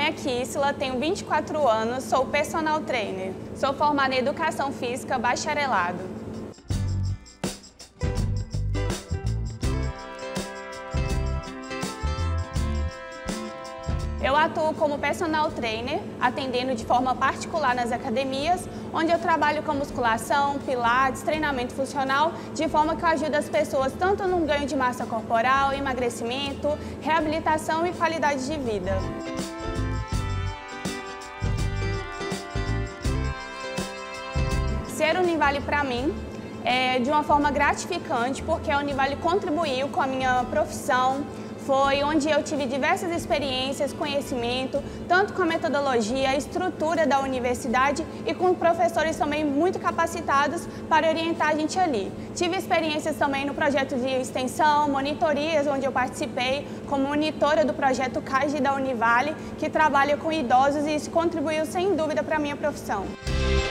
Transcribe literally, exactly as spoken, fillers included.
é Kissla, tenho vinte e quatro anos, sou personal trainer. Sou formada em Educação Física, bacharelado. Eu atuo como personal trainer, atendendo de forma particular nas academias, onde eu trabalho com musculação, pilates, treinamento funcional, de forma que eu ajudo as pessoas tanto no ganho de massa corporal, emagrecimento, reabilitação e qualidade de vida. Ser Univale para mim é de uma forma gratificante, porque a Univale contribuiu com a minha profissão. Foi onde eu tive diversas experiências, conhecimento, tanto com a metodologia, a estrutura da universidade e com professores também muito capacitados para orientar a gente ali. Tive experiências também no projeto de extensão, monitorias, onde eu participei como monitora do projeto C A S G da Univale, que trabalha com idosos, e isso contribuiu sem dúvida para a minha profissão.